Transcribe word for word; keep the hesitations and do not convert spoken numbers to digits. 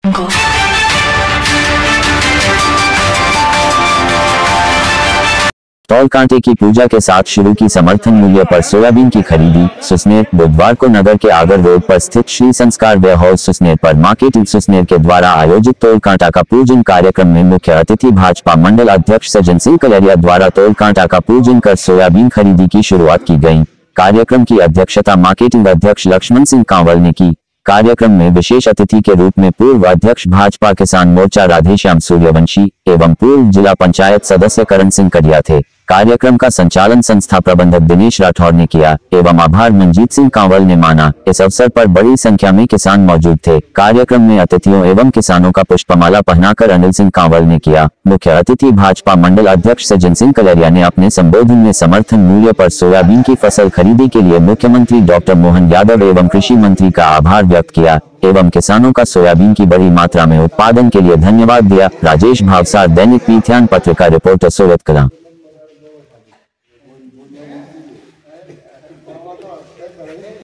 तौल कांटे की पूजा के साथ शुरू की समर्थन मूल्य पर सोयाबीन की खरीदी। सुसनेर। बुधवार को नगर के आगर रोड पर स्थित श्री संस्कार वेयरहाउस सुसनेर पर मार्केटिंग सुसनेर के द्वारा आयोजित तौल कांटा का पूजन कार्यक्रम में मुख्य अतिथि भाजपा मंडल अध्यक्ष सज्जन सिंह कलेरिया द्वारा तौल कांटा का पूजन कर सोयाबीन खरीदी की शुरुआत की गई। कार्यक्रम की अध्यक्षता मार्केटिंग अध्यक्ष लक्ष्मण सिंह कांवल ने की। कार्यक्रम में विशेष अतिथि के रूप में पूर्व अध्यक्ष भाजपा किसान मोर्चा राधेश्याम सूर्यवंशी एवं पूर्व जिला पंचायत सदस्य करण सिंह कडिया थे। कार्यक्रम का संचालन संस्था प्रबंधक दिनेश राठौर ने किया एवं आभार मंजीत सिंह कांवल ने माना। इस अवसर पर बड़ी संख्या में किसान मौजूद थे। कार्यक्रम में अतिथियों एवं किसानों का पुष्पमाला पहनाकर अनिल सिंह कांवल ने किया। मुख्य अतिथि भाजपा मंडल अध्यक्ष सज्जन सिंह कलेरिया ने अपने संबोधन में समर्थन मूल्य पर सोयाबीन की फसल खरीदी के लिए मुख्यमंत्री डॉक्टर मोहन यादव एवं कृषि मंत्री का आभार व्यक्त किया एवं किसानों का सोयाबीन की बड़ी मात्रा में उत्पादन के लिए धन्यवाद दिया। राजेश भावसार, दैनिक विज्ञान पत्रिका रिपोर्टर, सोरत कला।